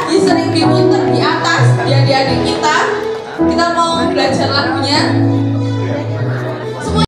lagi sering diputer di atas di adik-adik kita. Kita mau belajar lagunya.